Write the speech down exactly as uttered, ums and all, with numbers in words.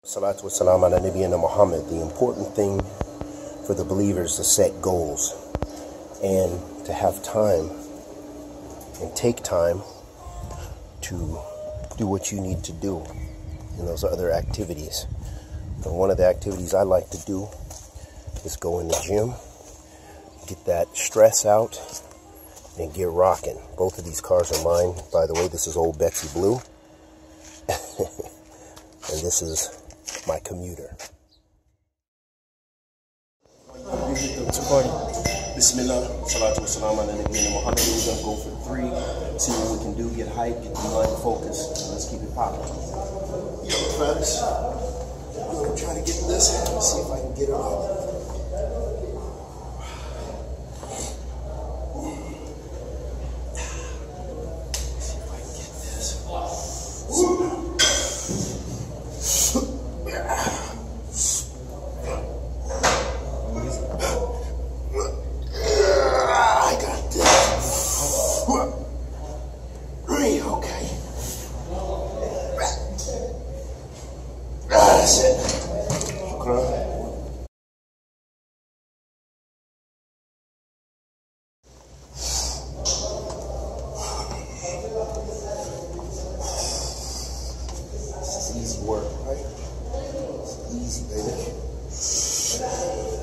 Salatu wassalam ala nabiyyina Muhammad. The important thing for the believers to set goals and to have time and take time to do what you need to do in those other activities. And one of the activities I like to do is go in the gym, get that stress out, and get rocking. Both of these cars are mine. By the way, this is old Betsy Blue. And this is my commuter. It's recording. Bismillah, salatu wassalam ala nabiyyina Muhammad. We're gonna go for three, see what we can do, get hype, get the mind focused. Let's keep it popping. Yo, Travis, I'm gonna try to get this, see if I can get it out. See if I can get this. Okay. That's it. Okay. This is easy work, right? It's easy, baby.